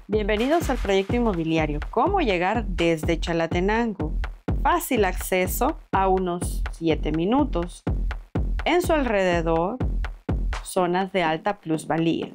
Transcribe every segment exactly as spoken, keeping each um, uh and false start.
Bienvenidos al proyecto inmobiliario. ¿Cómo llegar desde Chalatenango? Fácil acceso a unos siete minutos. En su alrededor, zonas de alta plusvalía.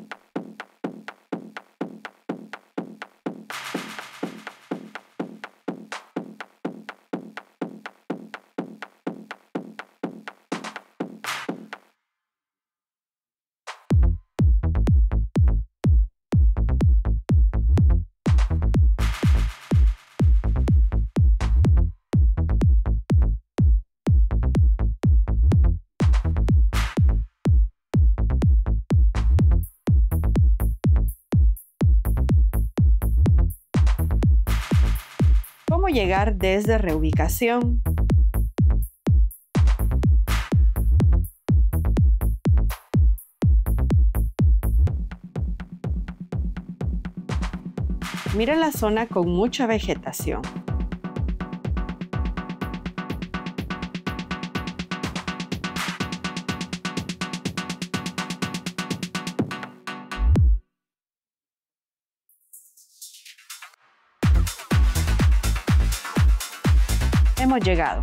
¿Cómo llegar desde reubicación? Mira la zona con mucha vegetación. Hemos llegado.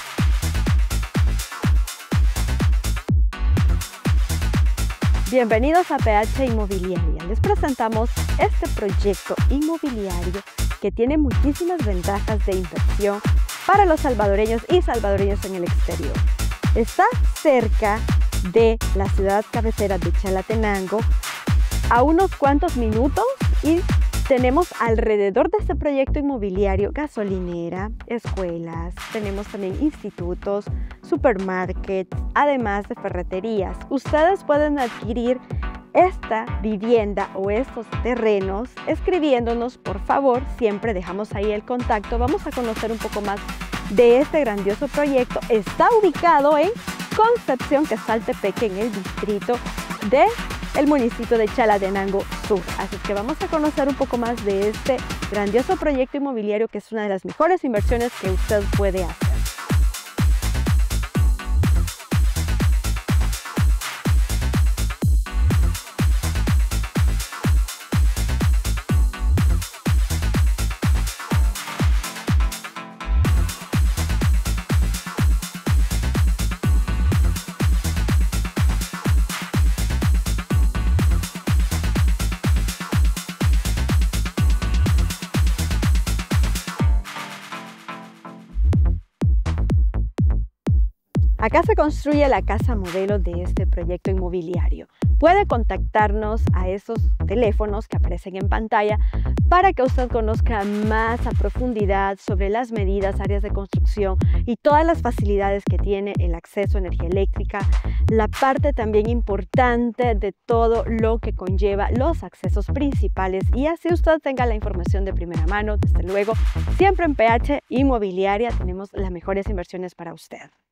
Bienvenidos a P H Inmobiliaria. Les presentamos este proyecto inmobiliario que tiene muchísimas ventajas de inversión para los salvadoreños y salvadoreños en el exterior. Está cerca de la ciudad cabecera de Chalatenango, a unos cuantos minutos, y tenemos alrededor de este proyecto inmobiliario gasolinera, escuelas, tenemos también institutos, supermarkets, además de ferreterías. Ustedes pueden adquirir esta vivienda o estos terrenos escribiéndonos, por favor. Siempre dejamos ahí el contacto. Vamos a conocer un poco más de este grandioso proyecto. Está ubicado en Concepción, Quezaltepeque, en el distrito de el municipio de Chalatenango Sur. Así que vamos a conocer un poco más de este grandioso proyecto inmobiliario, que es una de las mejores inversiones que usted puede hacer. Acá se construye la casa modelo de este proyecto inmobiliario. Puede contactarnos a esos teléfonos que aparecen en pantalla para que usted conozca más a profundidad sobre las medidas, áreas de construcción y todas las facilidades que tiene el acceso a energía eléctrica, la parte también importante de todo lo que conlleva los accesos principales, y así usted tenga la información de primera mano. Desde luego, siempre en P H Inmobiliaria tenemos las mejores inversiones para usted.